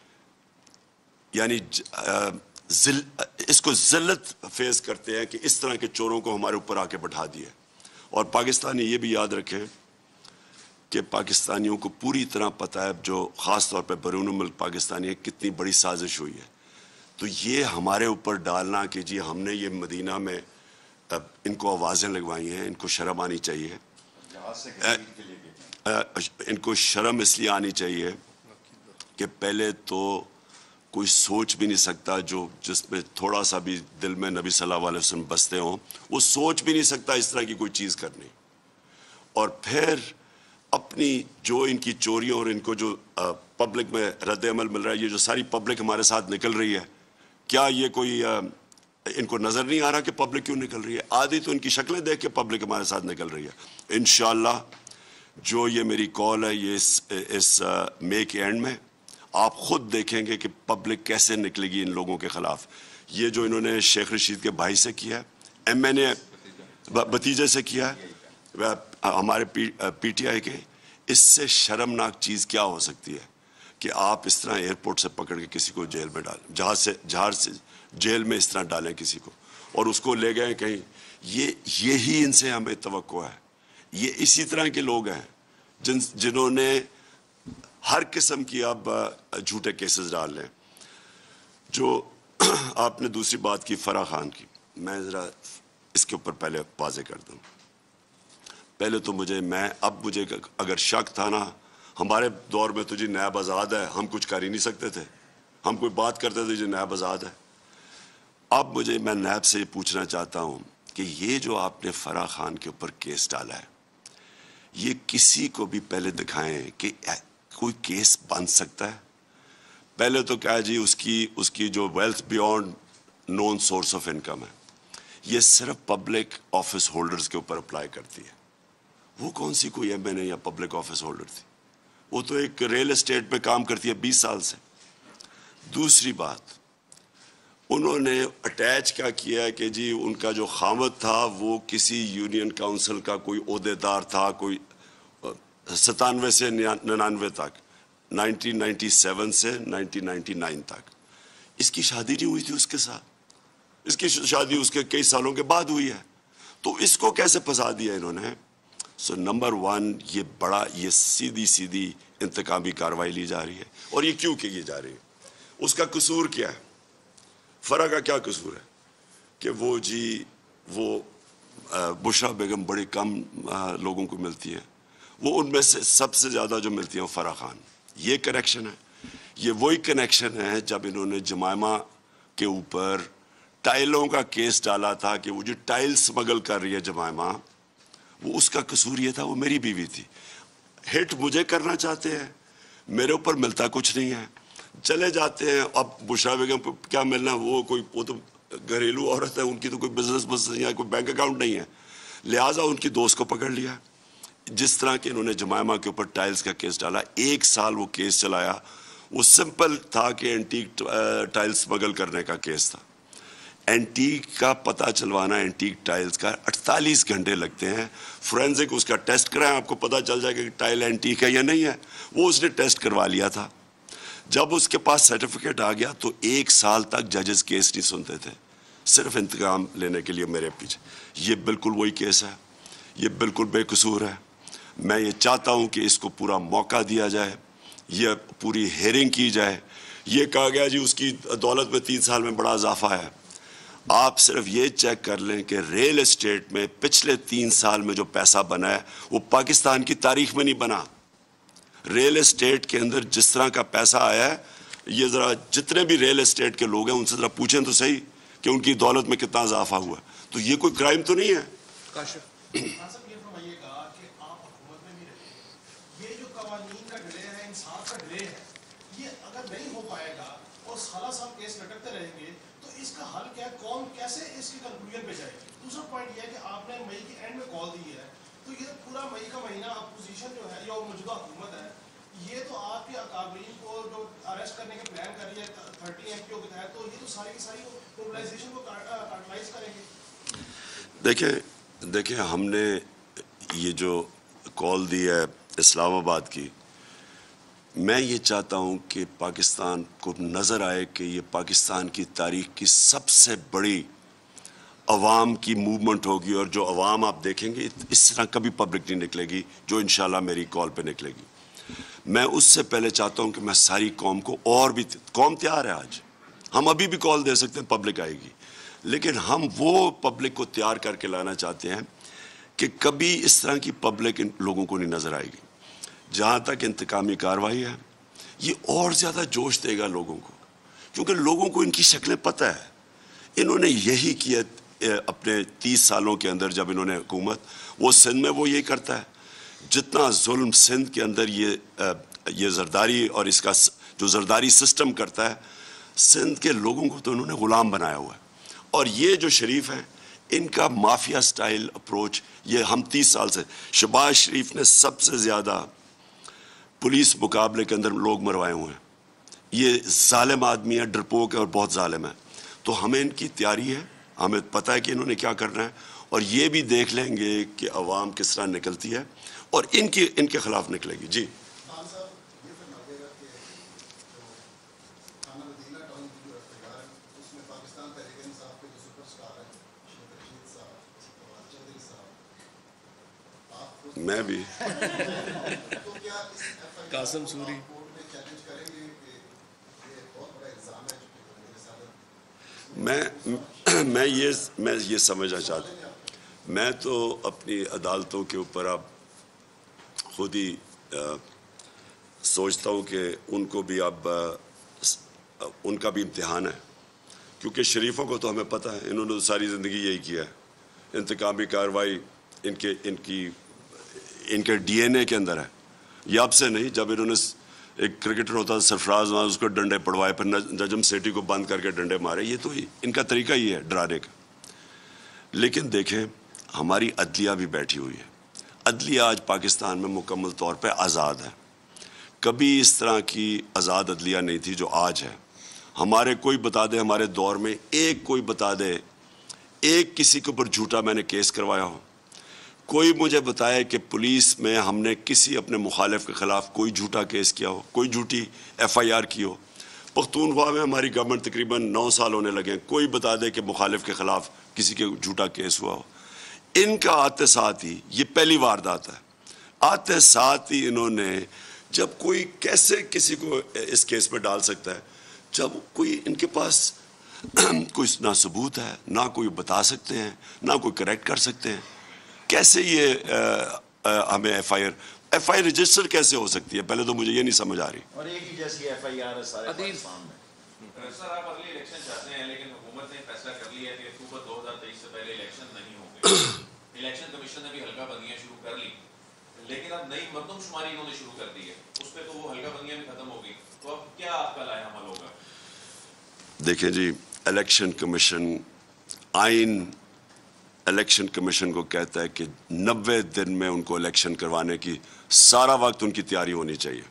[SPEAKER 1] یعنی اس کو ذلت فیس کرتے ہیں کہ اس طرح کے چوروں کو ہمارے اوپر آ کے بٹھا دیا۔ اور پاکستانی یہ بھی یاد رکھیں کہ پاکستانیوں کو پوری طرح پتہ ہے، جو خاص طور پہ بیرون ملک پاکستانی ہے، کتنی بڑی سازش ہوئی ہے۔ تو یہ ہمارے اوپر ڈالنا کہ جی ہم نے یہ مدینہ میں ان کو آوازیں لگوائی ہیں، ان کو شرم آنی چاہیے، ان کو شرم اس لیے آنی چاہیے کہ پہلے تو کوئی سوچ بھی نہیں سکتا جس میں تھوڑا سا بھی دل میں نبی صلی اللہ علیہ وسلم بستے ہوں، وہ سوچ بھی نہیں سکتا اس طرح کی کوئی چیز کرنی۔ اور پھر اپنی جو ان کی چوریوں اور ان کو جو پبلک میں رد عمل مل رہا ہے، یہ جو ساری پبلک ہمارے ساتھ نکل رہی ہے، کیا یہ کوئی ان کو نظر نہیں آ رہا کہ پبلک کیوں نکل رہی ہے؟ آدھی تو ان کی شکلیں دیکھ کے پبلک ہمارے ساتھ نکل رہی ہے۔ انشاءاللہ جو یہ میری کال ہے، یہ اس مئی کے اینڈ میں آپ خود دیکھیں گے کہ پبلک کیسے نکلے گی ان لوگوں کے خلاف۔ یہ جو انہوں نے شیخ رشید کے بھائی سے کیا ہے، ایم این اے بھتیجے سے کیا ہے، ہمارے پی ٹی آئی کے، اس سے شرمناک چیز کیا ہو سکتی ہے کہ آپ اس طرح ایئرپورٹ سے پکڑ کے کسی کو جیل میں ڈالیں، جہاز سے جیل میں اس طرح ڈالیں کسی کو۔ اور اس کو لے گئے کہیں. یہی ان سے ہمیں توقع ہے. یہ اسی طرح کے لوگ ہیں جنہوں نے ہر قسم کی اب جھوٹے کیسز ڈال لیں. جو آپ نے دوسری بات کی فرح خان کی, میں ذرا اس کے اوپر پہلے واضح کر دوں. پہلے تو مجھے اگر شک تھا نا, ہمارے دور میں تو جی نیب آزاد ہے, ہم کچھ کر ہی نہیں سکتے تھے, ہم کوئی بات کرتے تھے جی نیب آزاد ہے. اب میں نیب سے یہ پوچھنا چاہتا ہوں کہ یہ جو آپ نے فرح خان کے اوپر کیس ڈالا ہے, یہ کسی کو بھی پہلے دکھائیں کہ کوئی کیس بن سکتا ہے. پہلے تو کیا جی اس کی جو wealth beyond known source of income ہے, یہ صرف پبلک آفس ہولڈرز کے اوپر اپلائی کرتی ہے. وہ کون سی کوئی ایم این اے یا پبلک آفس ہولڈر تھی, وہ تو ایک ریل اسٹیٹ پہ کام کرتی ہے 20 سال سے. دوسری بات, انہوں نے اٹیچ کیا ہے کہ جی ان کا جو خامد تھا وہ کسی یونین کاؤنسل کا کوئی عہدیدار تھا, کوئی 97 سے 99 تک, 1997 سے 1999 تک. اس کی شادی نہیں ہوئی تھی اس کے ساتھ, اس کی شادی اس کے کئی سالوں کے بعد ہوئی ہے. تو اس کو کیسے پھنسا دیا انہوں نے؟ سو نمبر 1, یہ سیدھی انتقامی کاروائی لی جا رہی ہے. اور یہ کیوں کی جا رہی ہے؟ اس کا قصور کیا ہے؟ فرح کا کیا قصور ہے کہ وہ بشرا بیگم بڑے کم لوگوں کو ملتی ہیں, وہ ان میں سے سب سے زیادہ جو ملتی ہیں وہ فرح خان. یہ کنیکشن ہے. یہ وہی کنیکشن ہے جب انہوں نے جمائمہ کے اوپر ٹائلوں کا کیس ڈالا تھا کہ وہ جو ٹائل سمگل کر رہی ہے جمائمہ, وہ اس کا قصور یہ تھا, وہ میری بیوی تھی. ہٹ مجھے کرنا چاہتے ہیں, میرے اوپر ملتا کچھ نہیں ہے, چلے جاتے ہیں. اب بشرا بیگم کو کیا ملنا, وہ تو گھریلو عورت ہے, ان کی تو کوئی بزنس یا کوئی بینک اکاؤنٹ نہیں ہے. لہٰذا ان کی دوست کو پکڑ لیا. جس طرح کہ انہوں نے جمائمہ کے اوپر ٹائلز کا کیس ڈالا, 1 سال وہ کیس چلایا. وہ سمپل تھا کہ اینٹیک ٹائل سمگل کرنے کا کیس تھا. اینٹیک کا پتہ چلوانا, اینٹیک ٹائلز کا 48 گھنٹے لگتے ہیں. فورینزک اس کا ٹیسٹ کرائیں, آپ کو پتہ چل جائے کہ ٹائل اینٹیک ہے یا نہیں ہے. وہ اس نے ٹیسٹ کروا لیا تھا. جب اس کے پاس سرٹیفکیٹ آ گیا تو 1 سال تک ججز کیس نہیں سنتے تھے, صرف انتقام لینے کے لیے میرے پیچھے. یہ بالکل وہی کیس ہے, یہ بالکل بے قصور ہے. میں یہ چاہتا ہوں کہ اس کو پورا موقع دیا جائے, یہ پوری ہیئرنگ کی جائے. یہ کہا گیا جی اس کی دولت میں 3 سال میں بڑا اضافہ ہے. آپ صرف یہ چیک کر لیں کہ ریل اسٹیٹ میں پچھلے 3 سال میں جو پیسہ بنا ہے وہ پاکستان کی تاریخ میں نہیں بنا. ریل اسٹیٹ کے اندر جس طرح کا پیسہ آیا ہے, یہ ذرا جتنے بھی ریل اسٹیٹ کے لوگ ہیں ان سے ذرا پوچھیں تو صحیح کہ ان کی دولت میں کتنا اضافہ ہوا ہے. تو یہ کوئی کرائم تو نہیں ہے.
[SPEAKER 2] کاشف یہ فرمائیے گا کہ آپ حکومت میں بھی رہتے, یہ جو قوانین کا ڈلے ہے, انصاف کا ڈلے ہے, یہ اگر نہیں ہو پائے گا اور سالہ سال کیس لٹکتے رہیں گے تو اس کا حل کیا ہے؟ قوم کیسے اس کی کنکلوژن پہ جائے گی؟ دوسرا پوائنٹ یہ ہے کہ آپ نے مئی کے اینڈ میں کال دی ہے, تو یہ پورا مئی کا مہینہ اپوزیشن جو ہے یا موجودہ حکومت ہے, یہ تو آپ کے اکابرین کو جو اریسٹ کرنے کے پلان کر رہی ہے 30 ایم پی او کے تحت, تو یہ تو ساری کی ساری موبلائزیشن کو کارٹلائز کریں گے.
[SPEAKER 1] دیکھیں ہم نے یہ جو کال دی ہے اسلام آباد کی, میں یہ چاہتا ہوں کہ پاکستان کو نظر آئے کہ یہ پاکستان کی تاریخ کی سب سے بڑی عوام کی موومنٹ ہوگی, اور جو عوام آپ دیکھیں گے اس طرح کبھی پبلک نہیں نکلے گی جو انشاءاللہ میری کال پہ نکلے گی. میں اس سے پہلے چاہتا ہوں کہ میں ساری قوم کو, اور بھی قوم تیار ہے آج, ہم ابھی بھی کال دے سکتے ہیں, پبلک آئے گی, لیکن ہم وہ پبلک کو تیار کر کے لانا چاہتے ہیں کہ کبھی اس طرح کی پبلک ان لوگوں کو نہیں نظر آئے گی. جہاں تک انتقامی کارروائی ہے, یہ اور زیادہ جوش دے گا لوگوں کو, کیونکہ لوگوں کو ان کی شکلیں پتہ ہے. انہوں نے یہی کیا اپنے 30 سالوں کے اندر جب انہوں نے حکومت, وہ سندھ میں وہ یہی کرتا ہے. جتنا ظلم سندھ کے اندر یہ زرداری اور اس کا جو زرداری سسٹم کرتا ہے, سندھ کے لوگوں کو تو انہوں نے غلام بنایا ہوا ہے. اور یہ جو شریف ہیں, ان کا مافیا سٹائل اپروچ, یہ ہم 30 سال سے, شہباز شریف نے سب سے زیادہ پولیس مقابلے کے اندر لوگ مروائے ہوئے ہیں. یہ ظالم آدمی ہے, ڈرپوک ہے اور بہت ظالم ہے. تو ہمیں ان کی تیاری ہے, ہمیں پتہ ہے کہ انہوں نے کیا کرنا ہے, اور یہ بھی دیکھ لیں گے کہ عوام کس طرح نکلتی ہے اور ان کے خلاف نکلے گی. جی میں بھی
[SPEAKER 3] تو کیا اس
[SPEAKER 4] قاسم سوری
[SPEAKER 3] کورٹ میں چیلنج کریں گے کہ یہ بہت بڑا الزام ہے جو میرے ساتھ
[SPEAKER 1] میں یہ سمجھنا چاہتا ہوں، میں تو اپنی عدالتوں کے اوپر اب خود ہی سوچتا ہوں کہ ان کو بھی اب ان کا بھی امتحان ہے، کیونکہ شریفوں کو تو ہمیں پتہ ہے انہوں نے ساری زندگی یہی کیا ہے، انتقامی کارروائی ان کے ڈی این اے کے اندر ہے. یہ اب سے نہیں، جب انہوں نے ایک کرکٹر ہوتا تھا سرفراز اس کو ڈنڈے پڑوائے، پھر نجم سیٹھی کو بند کر کے ڈنڈے مارے، یہ تو ان کا طریقہ ہی ہے ڈرانے کا. لیکن دیکھیں ہماری عدلیہ بھی بیٹھی ہوئی ہے. عدلیہ آج پاکستان میں مکمل طور پہ آزاد ہے. کبھی اس طرح کی آزاد عدلیہ نہیں تھی جو آج ہے. ہمارے کوئی بتا دے ہمارے دور میں کوئی بتا دے ایک کسی کے اوپر جھوٹا میں نے کیس کروایا ہو، کوئی مجھے بتائے کہ پولیس میں ہم نے کسی اپنے مخالف کے خلاف کوئی جھوٹا کیس کیا ہو، کوئی جھوٹی ایف آئی آر کی ہو. پختونخوا میں ہماری گورنمنٹ تقریباً 9 سال ہونے لگے ہیں، کوئی بتا دے کہ مخالف کے خلاف کسی کے جھوٹا کیس ہوا ہو. ان کا آتے ساتھ ہی یہ پہلی واردات ہے. آتے ساتھ ہی انہوں نے جب کوئی کیسے کسی کو اس کیس میں ڈال سکتا ہے جب کوئی ان کے پاس کوئی نہ ثبوت ہے، نہ کوئی بتا سکتے ہیں، نہ کوئی کریکٹ کر سکتے ہیں. کیسے یہ ہمیں ایف آئی آر رجسٹر کیسے ہو سکتی ہے؟ پہلے تو مجھے یہ نہیں سمجھ آ رہی.
[SPEAKER 5] اور ایک ہی جیسی ایف آئی آر ہے سارے پاکستان میں.
[SPEAKER 6] سر آپ اگلی الیکشن چاہتے ہیں لیکن حکومت نے فیصلہ کر لیا ہے کہ اکتوبر 2023 سے پہلے الیکشن نہیں ہوں گے. الیکشن کمیشن نے بھی حلقہ بندیاں شروع کر لی، لیکن اب نئی مردم شماری انہوں نے شروع کر دی ہے، اس پہ تو وہ حلقہ بندیاں بھی ختم ہو گئی. تو اب کیا آپ کا لائحہ عمل ہوگا؟
[SPEAKER 1] دیکھیں جی، الیکشن کمیشن آئین الیکشن کمیشن کو کہتا ہے کہ 90 دن میں ان کو الیکشن کروانے کی سارا وقت ان کی تیاری ہونی چاہیے.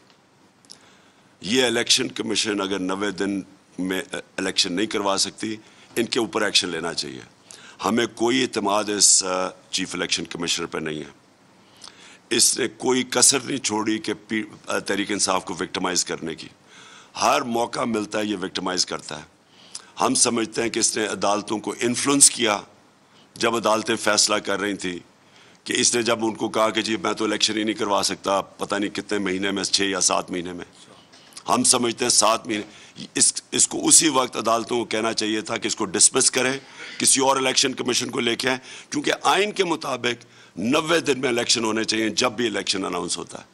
[SPEAKER 1] یہ الیکشن کمیشن اگر 90 دن میں الیکشن نہیں کروا سکتی، ان کے اوپر ایکشن لینا چاہیے. ہمیں کوئی اعتماد اس چیف الیکشن کمشنر پہ نہیں ہے. اس نے کوئی کسر نہیں چھوڑی کہ تحریک انصاف کو وکٹمائز کرنے کی. ہر موقع ملتا ہے یہ وکٹمائز کرتا ہے. ہم سمجھتے ہیں کہ اس نے عدالتوں کو انفلوئنس کیا. جب عدالتیں فیصلہ کر رہی تھیں کہ اس نے جب ان کو کہا کہ جی میں تو الیکشن ہی نہیں کروا سکتا پتہ نہیں کتنے مہینے میں، 6 یا 7 مہینے میں، ہم سمجھتے ہیں 7 مہینے، اس کو اسی وقت عدالتوں کو کہنا چاہیے تھا کہ اس کو ڈسمس کریں، کسی اور الیکشن کمیشن کو لے کے آئیں، کیونکہ آئین کے مطابق 90 دن میں الیکشن ہونے چاہیے جب بھی الیکشن اناؤنس ہوتا ہے.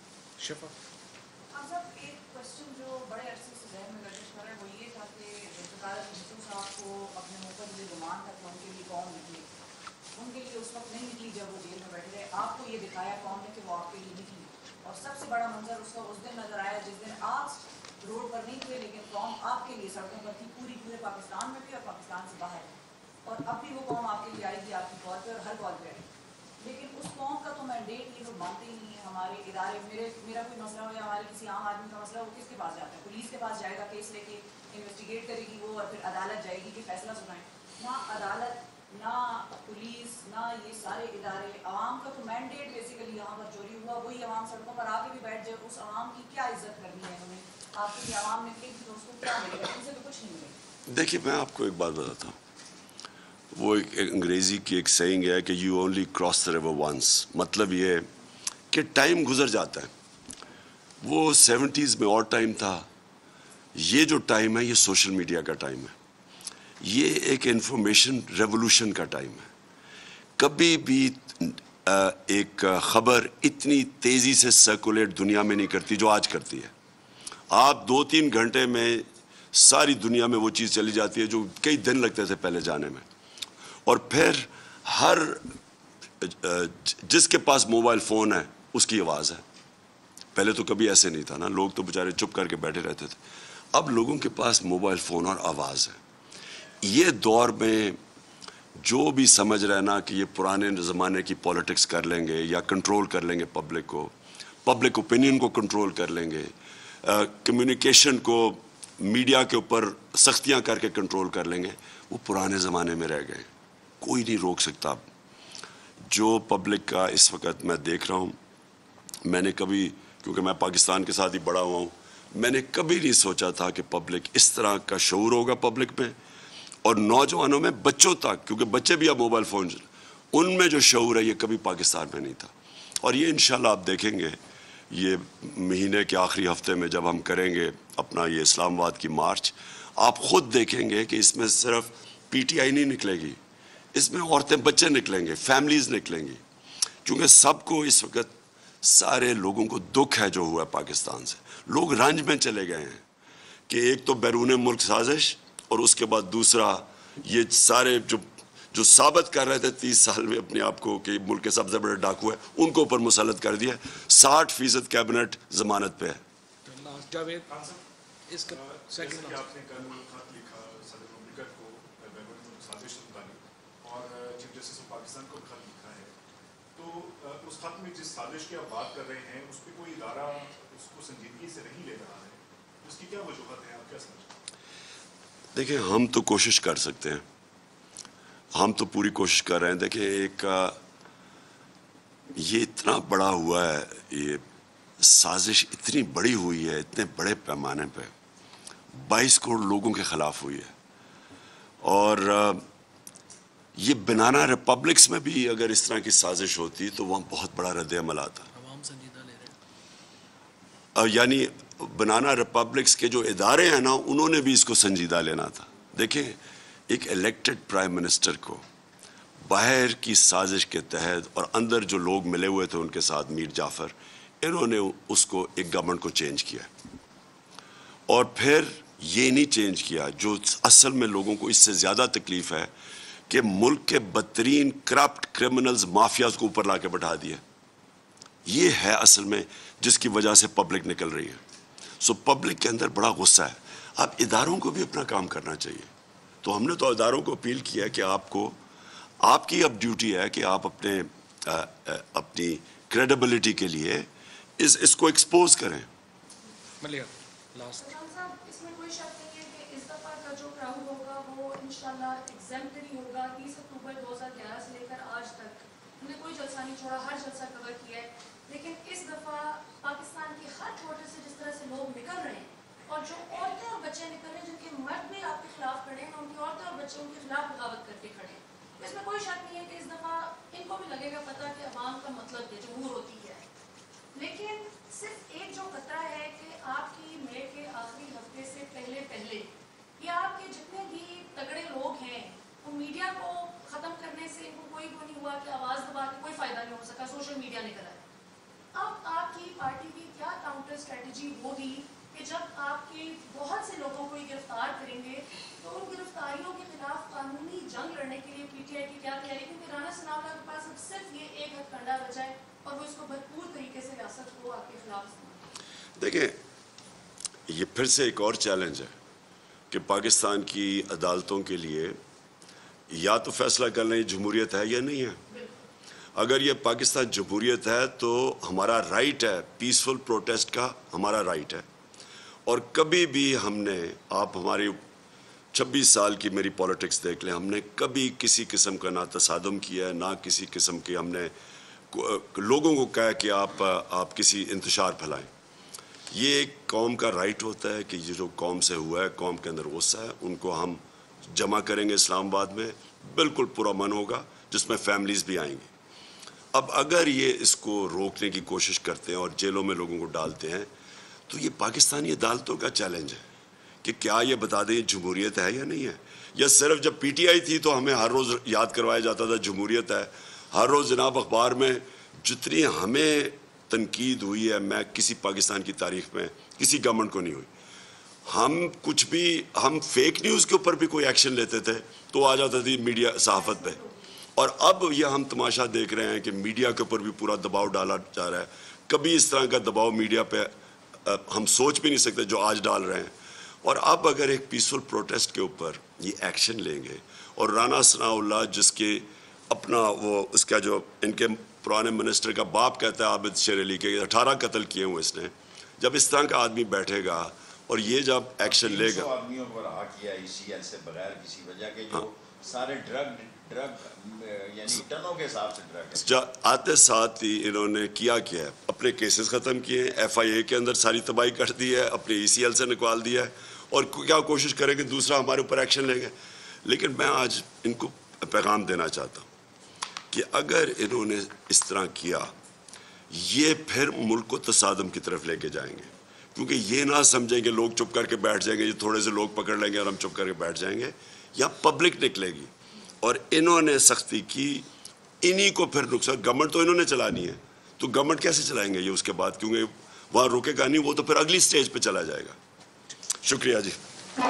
[SPEAKER 7] بڑا منظر اس کا اس دن نظر آیا جس دن آپ روڈ پر نہیں تھے لیکن قوم آپ کے لیے سڑکوں پر تھی، پورے پاکستان میں بھی اور پاکستان سے باہر. اور اب بھی وہ قوم آپ کے لیے آئے گی، آپ کی کال پہ اور ہر کال پہ آئے گی. لیکن اس قوم کا تو مینڈیٹ یہ لوگ مانتے ہی نہیں ہیں. ہمارے ادارے، میرا کوئی مسئلہ ہو یا ہمارے کسی عام آدمی کا مسئلہ ہو، کس کے پاس جاتا ہے؟ پولیس کے پاس جائے گا، کیس لے کے انویسٹیگیٹ کرے گی وہ، اور پھر عدالت جائے گی کہ فیصلہ سنائیں. نہ عدالت، نہ پولیس، نہ یہ سارے ادارے. عوام کا تو مینڈیٹ بیسیکلی یہاں پر چوری ہوا، وہی عوام سڑکوں پر آ کے بھی بیٹھ جائے. اس عوام کی کیا عزت کرنی ہے انہوں نے؟ آپ کے لیے عوام نے پھینک دی، اس کو کیا ملے گا؟ ان سے تو کچھ نہیں ملے گا.
[SPEAKER 1] دیکھیے میں آپ کو ایک بات بتاتا ہوں. وہ ایک انگریزی کی ایک سیئنگ ہے کہ you only cross the river once. مطلب یہ ہے کہ ٹائم گزر جاتا ہے. وہ 70s میں اور ٹائم تھا، یہ جو ٹائم ہے یہ سوشل میڈیا کا ٹائم ہے. یہ ایک انفارمیشن ریولوشن کا ٹائم ہے. کبھی بھی ایک خبر اتنی تیزی سے سرکولیٹ دنیا میں نہیں کرتی جو آج کرتی ہے. آپ 2-3 گھنٹے میں ساری دنیا میں وہ چیز چلی جاتی ہے جو کئی دن لگتے تھے پہلے جانے میں. اور پھر ہر جس کے پاس موبائل فون ہے اس کی آواز ہے. پہلے تو کبھی ایسے نہیں تھا نا، لوگ تو بیچارے چپ کر کے بیٹھے رہتے تھے. اب لوگوں کے پاس موبائل فون اور آواز ہے. یہ دور میں جو بھی سمجھ رہے نا کہ یہ پرانے زمانے کی پولیٹکس کر لیں گے یا کنٹرول کر لیں گے پبلک کو، پبلک اوپینین کو کنٹرول کر لیں گے، کمیونیکیشن کو میڈیا کے اوپر سختیاں کر کے کنٹرول کر لیں گے، وہ پرانے زمانے میں رہ گئے. کوئی نہیں روک سکتا. جو پبلک کا اس وقت میں دیکھ رہا ہوں، میں نے کبھی، کیونکہ میں پاکستان کے ساتھ ہی بڑا ہوا ہوں، میں نے کبھی نہیں سوچا تھا کہ پبلک اس طرح کا شعور ہوگا پبلک میں اور نوجوانوں میں، بچوں تک، کیونکہ بچے بھی اب موبائل فون ان میں جو شعور ہے یہ کبھی پاکستان میں نہیں تھا. اور یہ انشاءاللہ آپ دیکھیں گے یہ مہینے کے آخری ہفتے میں جب ہم کریں گے اپنا یہ اسلام آباد کی مارچ، آپ خود دیکھیں گے کہ اس میں صرف پی ٹی آئی نہیں نکلے گی، اس میں عورتیں بچے نکلیں گے، فیملیز نکلیں گی، کیونکہ سب کو اس وقت سارے لوگوں کو دکھ ہے جو ہوا ہے پاکستان سے. لوگ رنج میں چلے گئے ہیں کہ ایک تو بیرون ملک سازش اور اس کے بعد دوسرا یہ سارے جو ثابت کر رہے تھے 30 سال میں اپنے آپ کو کہ ملک کے سب سے بڑے ڈاکو ہے، ان کو اوپر مسلط کر دیا. 60% کیبنٹ ضمانت پہ ہے.
[SPEAKER 4] جاوید اس کا
[SPEAKER 8] جیسے کہ آپ نے کل خط لکھا صدر مملکت کو بیرون ملک سازش سے متعلق اور چیف جسٹس آف پاکستان کو خط لکھا ہے، تو اس خط میں جس سازش کی آپ بات کر رہے ہیں اس پہ کوئی ادارہ اس کو سنجیدگی سے نہیں لے رہا ہے، اس کی کیا وجوہات ہیں، آپ کیا سمجھتے ہیں؟
[SPEAKER 1] دیکھیں ہم تو کوشش کر سکتے ہیں، ہم تو پوری کوشش کر رہے ہیں. دیکھیں ایک یہ اتنا بڑا ہوا ہے، یہ سازش اتنی بڑی ہوئی ہے، اتنے بڑے پیمانے پہ 22 کروڑ لوگوں کے خلاف ہوئی ہے. اور یہ بنانا ریپبلکس میں بھی اگر اس طرح کی سازش ہوتی تو وہاں بہت بڑا رد عمل آتا.
[SPEAKER 4] عوام سنجیدہ لے رہے ہیں.
[SPEAKER 1] یعنی بنانا ریپبلکس کے جو ادارے ہیں نا انہوں نے بھی اس کو سنجیدہ لینا تھا. دیکھیں ایک الیکٹڈ پرائم منسٹر کو باہر کی سازش کے تحت اور اندر جو لوگ ملے ہوئے تھے ان کے ساتھ میر جعفر، انہوں نے اس کو ایک گورنمنٹ کو چینج کیا اور پھر یہ نہیں چینج کیا جو اصل میں لوگوں کو اس سے زیادہ تکلیف ہے کہ ملک کے بدترین کرپٹ کرمنلز مافیاز کو اوپر لا کے بٹھا دیا. یہ ہے اصل میں جس کی وجہ سے پبلک نکل رہی ہے. سو پبلک کے اندر بڑا غصہ ہے. اب اداروں کو بھی اپنا کام کرنا چاہیے. تو ہم نے تو اداروں کو اپیل کیا ہے کہ آپ کی اب ڈیوٹی ہے کہ آپ اپنی کریڈیبلٹی کے لیے اس کو ایکسپوز کریں.
[SPEAKER 4] ملیہ لاسٹ
[SPEAKER 9] اس میں کوئی شک نہیں ہے کہ اس دفعہ کا جو کراؤڈ ہوگا وہ انشاءاللہ ایگزیمپلری ہوگا. 30 اکتوبر 2011 سے لے کر آج تک ہم نے کوئی جلسہ نہیں چھوڑا، ہر جلسہ کور کیا ہے. لیکن اس دفعہ پاکستان کے ہر چھوٹے سے جس طرح سے لوگ نکل رہے ہیں اور جو عورتیں اور بچے نکل رہے ہیں جن کے مرد بھی آپ کے خلاف کھڑے ہیں، ان کی عورتیں اور بچے ان کے خلاف بغاوت کر کے کھڑے ہیں. اس میں کوئی شک نہیں ہے کہ اس دفعہ ان کو بھی لگے گا پتہ کہ عوام کا مطلب ہے، جمہور ہوتی ہے. لیکن صرف ایک جو خطرہ ہے کہ آپ کی مئی کے آخری ہفتے سے پہلے یہ آپ کے جتنے بھی تگڑے لوگ ہیں وہ میڈیا کو ختم کرنے سے ان کو کوئی وہ نہیں ہوا کہ آواز دبا کے کوئی فائدہ نہیں ہو سکا، سوشل میڈیا نے کرا ہے. اب آپ کی پارٹی کی کیا کاؤنٹر اسٹریٹجی ہوگی کہ جب آپ کے بہت سے لوگوں کو گرفتار کریں گے تو ان گرفتاریوں کے خلاف قانونی جنگ لڑنے کے لیے پی ٹی آئی کی کیا تیاری؟ کیونکہ رانا ثناء اللہ کے پاس اب صرف یہ ایک ہتھ کنڈا بچا ہے اور وہ اس کو بھرپور طریقے سے ریاست کو آپ کے خلاف استعمال.
[SPEAKER 1] دیکھیں یہ پھر سے ایک اور چیلنج ہے کہ پاکستان کی عدالتوں کے لیے یا تو فیصلہ کر لیں جمہوریت ہے یا نہیں ہے. اگر یہ پاکستان جمہوریت ہے تو ہمارا رائٹ ہے پیسفل پروٹیسٹ کا، ہمارا رائٹ ہے. اور کبھی بھی ہم نے، آپ ہماری 26 سال کی میری پولیٹکس دیکھ لیں، ہم نے کبھی کسی قسم کا نہ تصادم کیا ہے، نہ کسی قسم کی ہم نے لوگوں کو کہا کہ آپ کسی انتشار پھیلائیں. یہ ایک قوم کا رائٹ ہوتا ہے کہ یہ جو قوم سے ہوا ہے، قوم کے اندر غصہ ہے، ان کو ہم جمع کریں گے اسلام آباد میں، بالکل پورا من ہوگا جس میں فیملیز بھی آئیں گی. اب اگر یہ اس کو روکنے کی کوشش کرتے ہیں اور جیلوں میں لوگوں کو ڈالتے ہیں تو یہ پاکستانی عدالتوں کا چیلنج ہے کہ کیا یہ بتا دیں جمہوریت ہے یا نہیں ہے. یا صرف جب پی ٹی آئی تھی تو ہمیں ہر روز یاد کروایا جاتا تھا جمہوریت ہے. ہر روز جناب اخبار میں جتنی ہمیں تنقید ہوئی ہے، میں کسی پاکستان کی تاریخ میں کسی گورنمنٹ کو نہیں ہوئی. ہم فیک نیوز کے اوپر بھی کوئی ایکشن لیتے تھے تو آ جاتا تھی میڈیا صحافت پہ. اور اب یہ ہم تماشا دیکھ رہے ہیں کہ میڈیا کے اوپر بھی پورا دباؤ ڈالا جا رہا ہے. کبھی اس طرح کا دباؤ میڈیا پہ ہم سوچ بھی نہیں سکتے جو آج ڈال رہے ہیں. اور اب اگر ایک پیسفل پروٹیسٹ کے اوپر یہ ایکشن لیں گے اور رانا ثناء اللہ جس کے اپنا وہ اس کا جو ان کے پرانے منسٹر کا باپ کہتا ہے عابد شیر علی کے 18 قتل کیے ہوئے اس نے، جب اس طرح کا آدمی بیٹھے گا اور یہ جب ایکشن لے گا،
[SPEAKER 5] آدمیوں کو رہا کیا اسی ایل سے بغیر کسی وجہ کے جو سارے ڈرگ یعنی ٹنوں کے حساب سے ڈرگ
[SPEAKER 1] آتے ساتھ ہی انہوں نے کیا ہے اپنے کیسز ختم کیے ہیں، ایف آئی اے کے اندر ساری تباہی کر دی ہے، اپنے ای سی ایل سے نکال دیا ہے اور کیا کوشش کریں کہ دوسرا ہمارے اوپر ایکشن لیں گے. لیکن میں آج ان کو پیغام دینا چاہتا ہوں کہ اگر انہوں نے اس طرح کیا یہ پھر ملک کو تصادم کی طرف لے کے جائیں گے، کیونکہ یہ نہ سمجھیں کہ لوگ چپ کر کے بیٹھ جائیں گے، یہ تھوڑے سے لوگ پکڑ لیں گے اور ہم چپ کر کے بیٹھ جائیں گے، یا پبلک نکلے گی. اور انہوں نے سختی کی، انہی کو پھر نقصان، گورنمنٹ تو انہوں نے چلانی ہے، تو گورنمنٹ کیسے چلائیں گے یہ اس کے بعد، کیونکہ وہاں رکے گا نہیں، وہ تو پھر اگلی سٹیج پہ چلا جائے گا. شکریہ جی.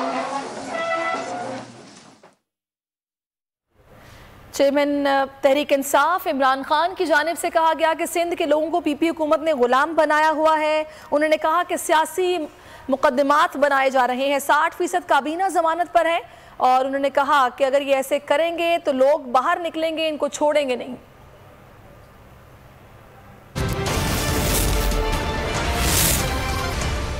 [SPEAKER 10] چیئرمین تحریک انصاف عمران خان کی جانب سے کہا گیا کہ سندھ کے لوگوں کو پی پی حکومت نے غلام بنایا ہوا ہے. انہوں نے کہا کہ سیاسی مقدمات بنائے جا رہے ہیں، 60% کابینہ ضمانت پر ہے، اور انہوں نے کہا کہ اگر یہ ایسے کریں گے تو لوگ باہر نکلیں گے، ان کو چھوڑیں گے نہیں.